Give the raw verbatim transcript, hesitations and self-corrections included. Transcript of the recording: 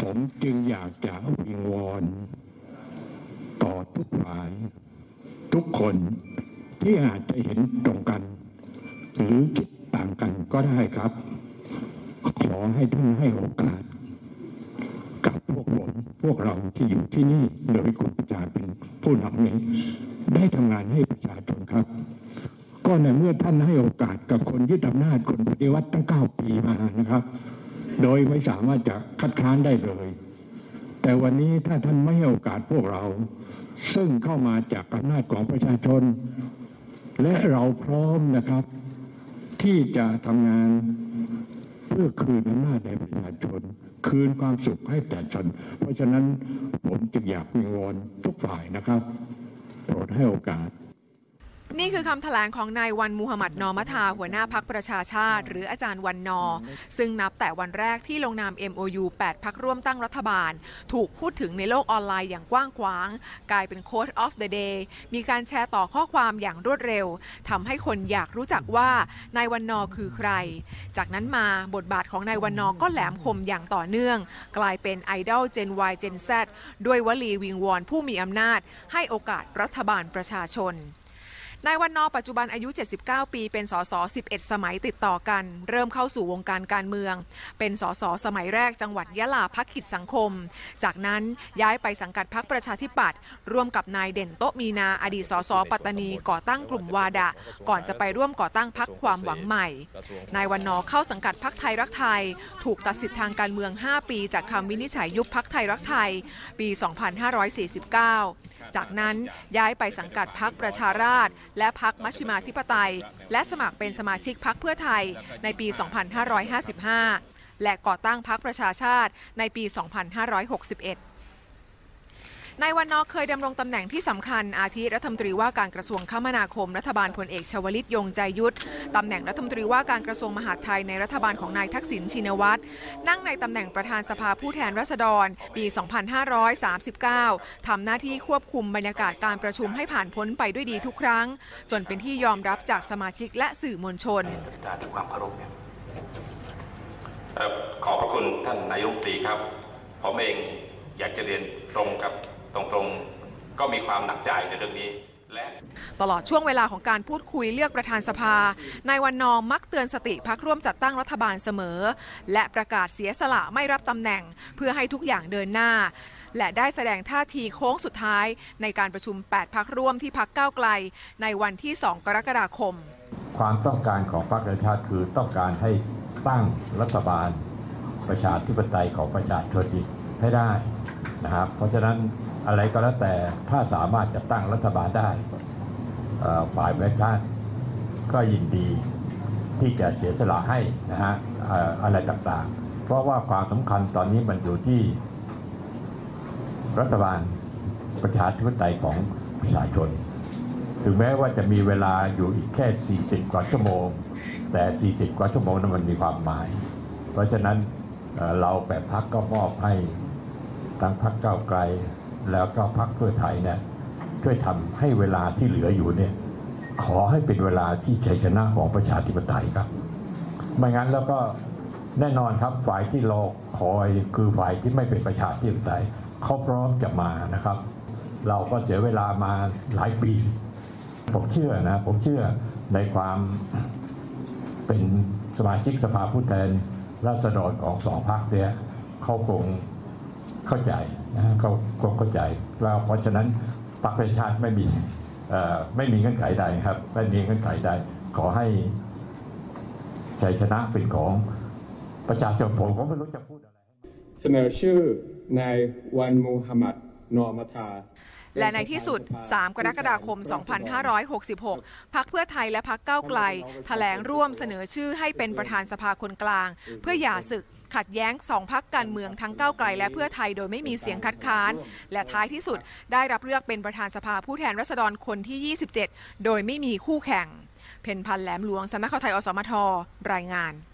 ผมจึงอยากจะวิงวอนต่อทุกฝ่ายทุกคนที่อาจจะเห็นตรงกันหรือคิดต่างกันก็ได้ครับขอให้ท่านให้โอกาสกับพวกผมพวกเราที่อยู่ที่นี่โดยคุณประชาเป็นผู้นำนี้ได้ทำงานให้ประชาชนครับก็ในเมื่อท่านให้โอกาสกับคนยึดอำนาจคนปฏิวัติตั้งเก้าปีมานะครับโดยไม่สามารถจะคัดค้านได้เลยแต่วันนี้ถ้าท่านไม่ให้โอกาสพวกเราซึ่งเข้ามาจากอำนาจของประชาชนและเราพร้อมนะครับที่จะทำงานเพื่อคืนอำนาจให้ประชาชนคืนความสุขให้ประชาชนเพราะฉะนั้นผมจึงอยากวิงวอนทุกฝ่ายนะครับโปรดให้โอกาสนี่คือคำแถลงของนายวันมูฮัมหมัดนอมะทาหัวหน้าพรรคประชาชาติหรืออาจารย์วันนอซึ่งนับแต่วันแรกที่ลงนาม เอ็ม โอ ยู แปด พรรคร่วมตั้งรัฐบาลถูกพูดถึงในโลกออนไลน์อย่างกว้างขวางกลายเป็น Quote of the Day มีการแชร์ต่อข้อความอย่างรวดเร็วทำให้คนอยากรู้จักว่านายวันนอคือใครจากนั้นมาบทบาทของนายวันนอก็แหลมคมอย่างต่อเนื่องกลายเป็นไอดอล Gen Y Gen Z ด้วยวลีวิงวอนผู้มีอำนาจให้โอกาสรัฐบาลประชาชนนายวันนอปัจจุบันอายุเจ็ดสิบเก้าปีเป็นสสสิบเอ็ดสมัยติดต่อกันเริ่มเข้าสู่วงการการเมืองเป็นสสสมัยแรกจังหวัดยะลาพรรคกิจสังคมจากนั้นย้ายไปสังกัดพรรคประชาธิปัตย์ร่วมกับนายเด่นโต๊ะมีนาอดีตสสปัตตานีก่อตั้งกลุ่มวาดะก่อนจะไปร่วมก่อตั้งพรรคความหวังใหม่นายวันนอเข้าสังกัดพรรคไทยรักไทยถูกตัดสิทธิ์ทางการเมืองห้าปีจากคำวินิจฉัยยุบพรรคไทยรักไทยปีสองพันห้าร้อยสี่สิบเก้าจากนั้นย้ายไปสังกัดพรรคประชาราษฎร์และพรรคมัชฌิมาธิปไตยและสมัครเป็นสมาชิกพรรคเพื่อไทยในปี สองพันห้าร้อยห้าสิบห้า และก่อตั้งพรรคประชาชาติในปี สองพันห้าร้อยหกสิบเอ็ดนายวันนอเคยดำรงตำแหน่งที่สำคัญอาทิรัฐมนตรีว่าการกระทรวงคมนาคมรัฐบาลพลเอกชวลิตยงใจยุทธตำแหน่งรัฐมนตรีว่าการกระทรวงมหาดไทยในรัฐบาลของนายทักษิณชินวัตรนั่งในตำแหน่งประธานสภาผู้แทนราษฎรปี สองพันห้าร้อยสามสิบเก้า ทำหน้าที่ควบคุมบรรยากาศการประชุมให้ผ่านพ้นไปด้วยดีทุกครั้งจนเป็นที่ยอมรับจากสมาชิกและสื่อมวลชนความเคารพขอบพระคุณท่านนายกรัฐมนตรีครับผมเองอยากจะเรียนตรงกับตรงๆก็มีความหนักใจในเรื่องนี้และตลอดช่วงเวลาของการพูดคุยเลือกประธานสภานายวันนอมักเตือนสติพรรคร่วมจัดตั้งรัฐบาลเสมอและประกาศเสียสละไม่รับตำแหน่งเพื่อให้ทุกอย่างเดินหน้าและได้แสดงท่าทีโค้งสุดท้ายในการประชุมแปดพรรคร่วมที่พรรคก้าวไกลในวันที่สองกรกฎาคมความต้องการของพรรคประชาชาติคือต้องการให้ตั้งรัฐบาลประชาธิปไตยของประชาชนให้ได้นะครับเพราะฉะนั้นอะไรก็แล้วแต่ถ้าสามารถจะตั้งรัฐบาลได้ฝ่ายประชาชนก็ยินดีที่จะเสียสละให้นะฮะอะไรต่างๆเพราะว่าความสำคัญตอนนี้มันอยู่ที่รัฐบาลประชาธิปไตยของประชาชนถึงแม้ว่าจะมีเวลาอยู่อีกแค่สี่สิบกว่าชั่วโมงแต่สี่สิบกว่าชั่วโมงนั้นมันมีความหมายเพราะฉะนั้นเราแปดพรรคก็มอบให้ทั้งพรรคก้าวไกลแล้วก็พรรคเพื่อไทยเนี่ยช่วยทำให้เวลาที่เหลืออยู่เนี่ยขอให้เป็นเวลาที่ชัยชนะของประชาธิปไตยครับไม่งั้นแล้วก็แน่นอนครับฝ่ายที่รอคอยคือฝ่ายที่ไม่เป็นประชาธิปไตยเขาพร้อมจะมานะครับเราก็เสียเวลามาหลายปีผมเชื่อนะผมเชื่อในความเป็นสมาชิกสภาผู้แทนราษฎรของสองพรรคเนี่ยเขาคงเข้าใจนะเขาคงเข้าใจแล้วเพราะฉะนั้นพรรคประชาชาติไม่มีไม่มีเงื่อนไขใดครับไม่มีเงื่อนไขใดขอให้ชัยชนะเป็นของประชาชนผมก็ไม่รู้จะพูดอะไรเสนอชื่อนายวันมูฮัมหมัดนอมะทาและในที่สุดสามกรกฎาคมสองพันห้าร้อยหกสิบหกพรรคเพื่อไทยและพรรคก้าวไกลแถลงร่วมเสนอชื่อให้เป็นประธานสภาคนกลางเพื่อหย่าศึกขัดแย้งสองพรรคการเมืองทั้งก้าวไกลและเพื่อไทยโดยไม่มีเสียงคัดค้านและท้ายที่สุดได้รับเลือกเป็นประธานสภาผู้แทนราษฎรคนที่ยี่สิบเจ็ดโดยไม่มีคู่แข่งเพ็ญพันธ์แหลมหลวงสำนักข่าวไทยอสมทรายงาน